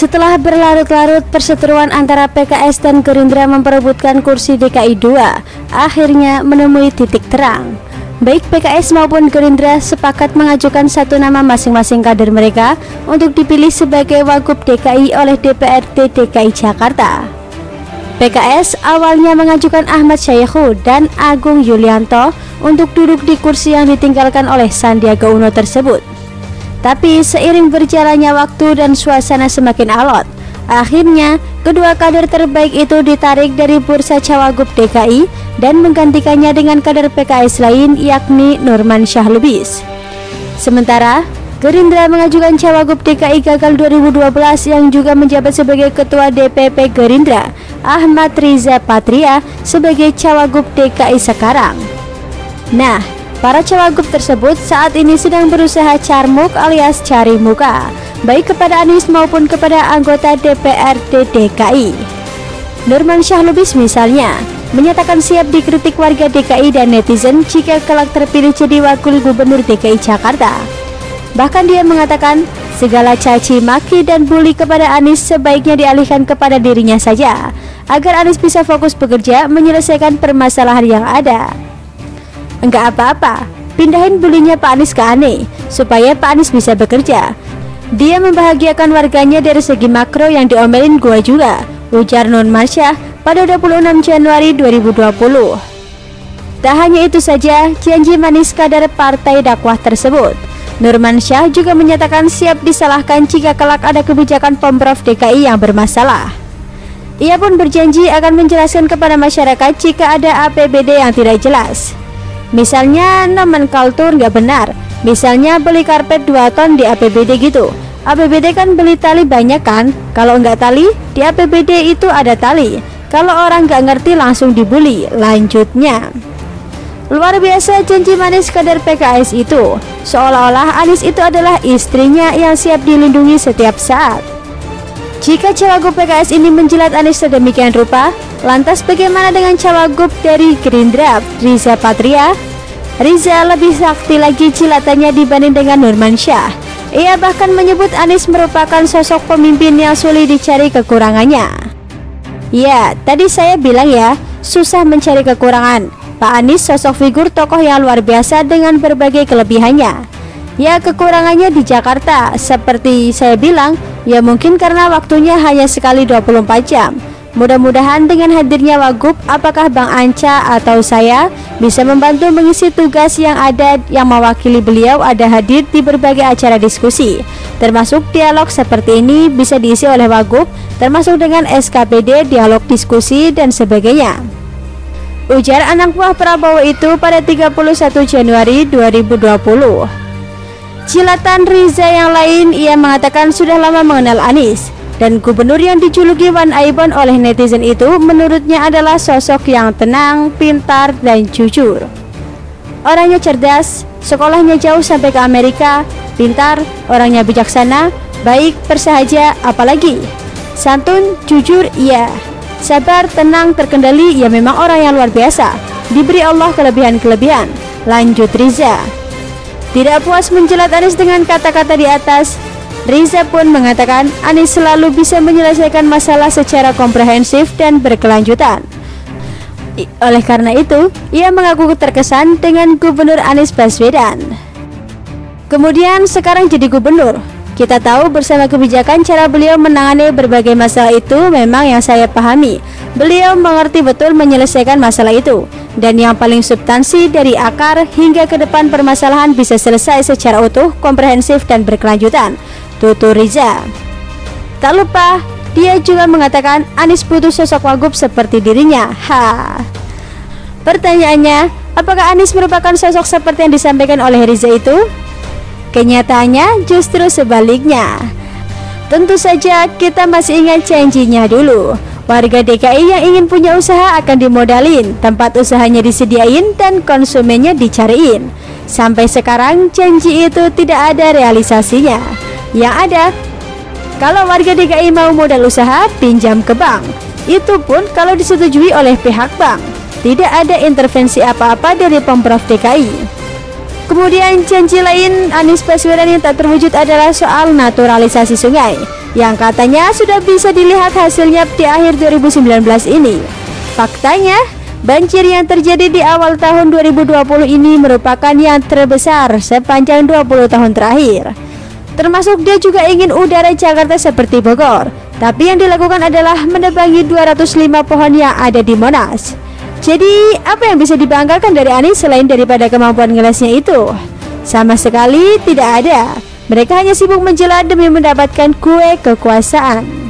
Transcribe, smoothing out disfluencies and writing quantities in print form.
Setelah berlarut-larut perseteruan antara PKS dan Gerindra memperebutkan kursi DKI 2, akhirnya menemui titik terang. Baik PKS maupun Gerindra sepakat mengajukan satu nama masing-masing kader mereka untuk dipilih sebagai Wagub DKI oleh DPRD DKI Jakarta. PKS awalnya mengajukan Ahmad Syaikhu dan Agung Yulianto untuk duduk di kursi yang ditinggalkan oleh Sandiaga Uno tersebut. Tapi seiring berjalannya waktu dan suasana semakin alot, akhirnya kedua kader terbaik itu ditarik dari bursa Cawagup DKI dan menggantikannya dengan kader PKS lain, yakni Nurman Syah Lubis. Sementara Gerindra mengajukan Cawagup DKI gagal 2012 yang juga menjabat sebagai Ketua DPP Gerindra, Ahmad Riza Patria, sebagai Cawagup DKI sekarang. Nah, para cawagup tersebut saat ini sedang berusaha carmuk alias cari muka, baik kepada Anies maupun kepada anggota DPRD DKI. Nurman Syah Lubis misalnya menyatakan siap dikritik warga DKI dan netizen jika kelak terpilih jadi wakil gubernur DKI Jakarta. Bahkan dia mengatakan segala caci maki dan bully kepada Anies sebaiknya dialihkan kepada dirinya saja, agar Anies bisa fokus bekerja menyelesaikan permasalahan yang ada. Enggak apa-apa, pindahin bulinya Pak Anies ke Ane, supaya Pak Anies bisa bekerja. Dia membahagiakan warganya dari segi makro yang diomelin gua juga, ujar Nurman Syah pada 26 Januari 2020. Tak hanya itu saja, janji manis kader partai dakwah tersebut. Nurman Syah juga menyatakan siap disalahkan jika kelak ada kebijakan Pemprov DKI yang bermasalah. Ia pun berjanji akan menjelaskan kepada masyarakat jika ada APBD yang tidak jelas. Misalnya nomenklatur nggak benar, misalnya beli karpet 2 ton di APBD gitu. APBD kan beli tali banyak kan, kalau nggak tali, di APBD itu ada tali. Kalau orang nggak ngerti langsung dibully, lanjutnya. Luar biasa janji manis kader PKS itu, seolah-olah Anies itu adalah istrinya yang siap dilindungi setiap saat. Jika Cawagup PKS ini menjilat Anies sedemikian rupa, lantas bagaimana dengan Cawagup dari Gerindra, Riza Patria? Riza lebih sakti lagi jilatannya dibanding dengan Nurman Syah. Ia bahkan menyebut Anies merupakan sosok pemimpin yang sulit dicari kekurangannya. Ya, tadi saya bilang ya, susah mencari kekurangan. Pak Anies sosok figur tokoh yang luar biasa dengan berbagai kelebihannya. Ya, kekurangannya di Jakarta, seperti saya bilang, ya mungkin karena waktunya hanya sekali 24 jam. Mudah-mudahan dengan hadirnya Wagub, apakah Bang Anca atau saya bisa membantu mengisi tugas yang ada yang mewakili beliau ada hadir di berbagai acara diskusi, termasuk dialog seperti ini bisa diisi oleh Wagub, termasuk dengan SKPD, dialog diskusi dan sebagainya. Ujar anak buah Prabowo itu pada 31 Januari 2020. Jilatan Riza yang lain, ia mengatakan sudah lama mengenal Anies, dan gubernur yang dijuluki One Aibon oleh netizen itu menurutnya adalah sosok yang tenang, pintar, dan jujur. Orangnya cerdas, sekolahnya jauh sampai ke Amerika, pintar, orangnya bijaksana, baik, bersahaja, apalagi santun, jujur, iya, sabar, tenang, terkendali, ya memang orang yang luar biasa, diberi Allah kelebihan-kelebihan, lanjut Riza. Tidak puas menjilat Anies dengan kata-kata di atas, Riza pun mengatakan Anies selalu bisa menyelesaikan masalah secara komprehensif dan berkelanjutan. Oleh karena itu, ia mengaku terkesan dengan Gubernur Anies Baswedan. Kemudian sekarang jadi gubernur, kita tahu bersama kebijakan cara beliau menangani berbagai masalah itu memang yang saya pahami. Beliau mengerti betul menyelesaikan masalah itu, dan yang paling substansi dari akar hingga ke depan permasalahan bisa selesai secara utuh, komprehensif dan berkelanjutan, tutur Riza. Tak lupa, dia juga mengatakan Anies butuh sosok Wagub seperti dirinya. Pertanyaannya, apakah Anies merupakan sosok seperti yang disampaikan oleh Riza itu? Kenyataannya justru sebaliknya. Tentu saja kita masih ingat janjinya dulu. Warga DKI yang ingin punya usaha akan dimodalin, tempat usahanya disediain, dan konsumennya dicariin. Sampai sekarang janji itu tidak ada realisasinya. Yang ada, kalau warga DKI mau modal usaha, pinjam ke bank. Itu pun kalau disetujui oleh pihak bank. Tidak ada intervensi apa-apa dari Pemprov DKI. Kemudian janji lain Anies Baswedan yang tak terwujud adalah soal naturalisasi sungai. yang katanya sudah bisa dilihat hasilnya di akhir 2019 ini. Faktanya, banjir yang terjadi di awal tahun 2020 ini merupakan yang terbesar sepanjang 20 tahun terakhir. Termasuk dia juga ingin udara Jakarta seperti Bogor, tapi yang dilakukan adalah menebangi 205 pohon yang ada di Monas. Jadi, apa yang bisa dibanggakan dari Anies selain daripada kemampuan ngelesnya itu? Sama sekali tidak ada. Mereka hanya sibuk menjelat demi mendapatkan kue kekuasaan.